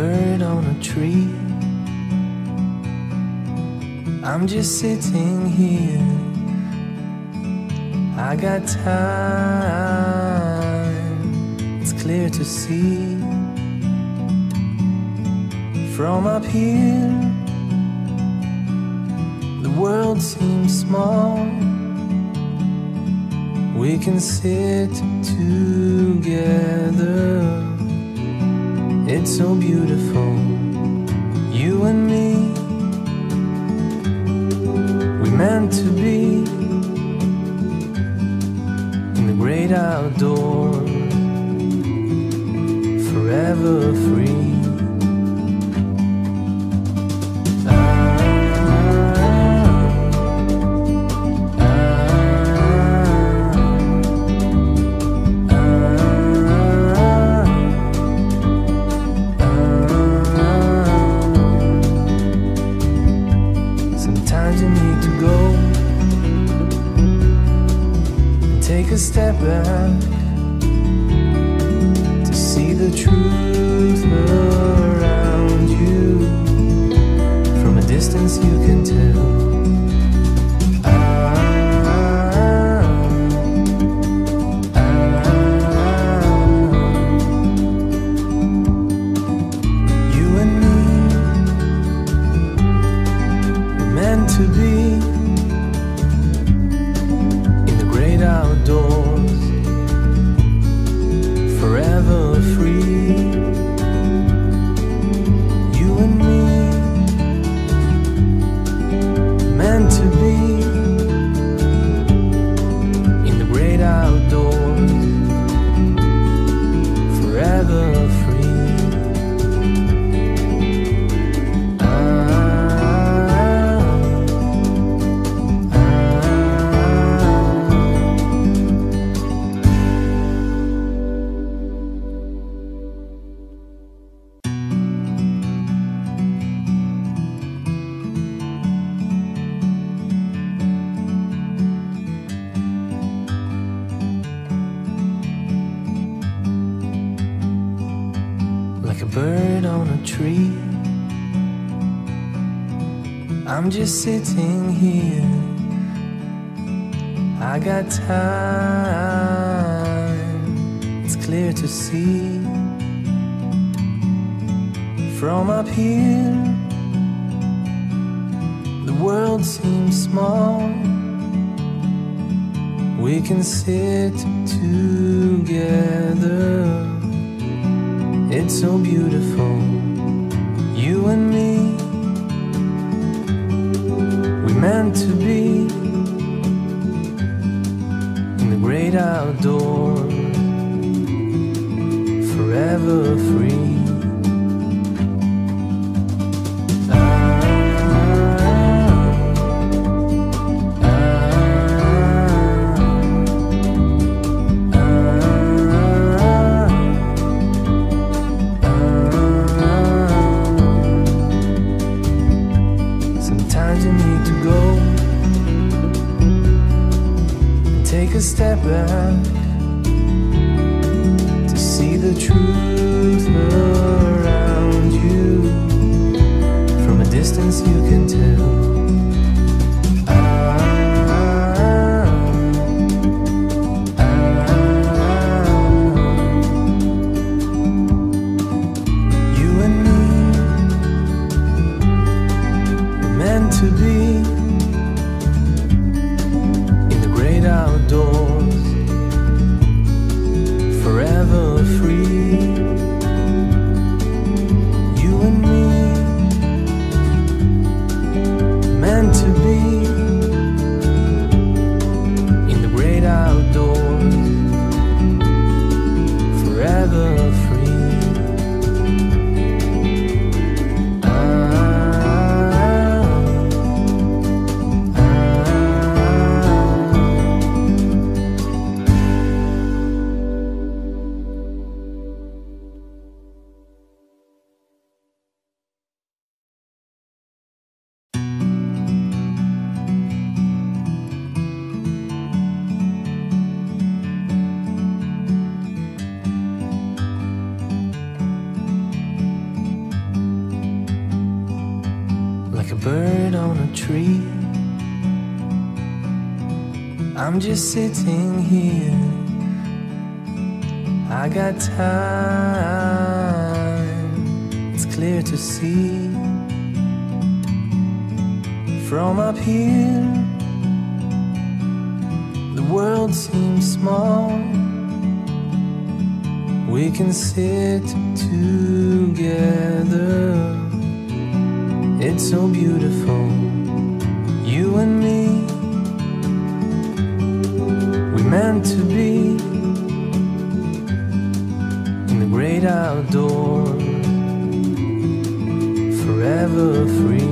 bird on a tree. I'm just sitting here. I got time, it's clear to see. From up here, the world seems small. We can sit together. It's so beautiful, you and me. We meant to be in the great outdoors, forever free. Sometimes you need to go and take a step back to see the truth around you. From a distance you can tell. You and me, we're meant to be in the great outdoors, forever free. You and me, meant to be in the great outdoors, forever free. Like a bird on a tree, I'm just sitting here. I got time, it's clear to see. From up here, the world seems small. We can sit together. It's so beautiful, you and me. We meant to be in the great outdoors, forever free. Sometimes you need to go and take a step back to see the truth around you. From a distance you can tell. You and me, meant to be in the great outdoors, like a bird on a tree. I'm just sitting here, I got time, it's clear to see. From up here, the world seems small. We can sit together, it's so beautiful, you and me. We meant to be in the great outdoors, forever free.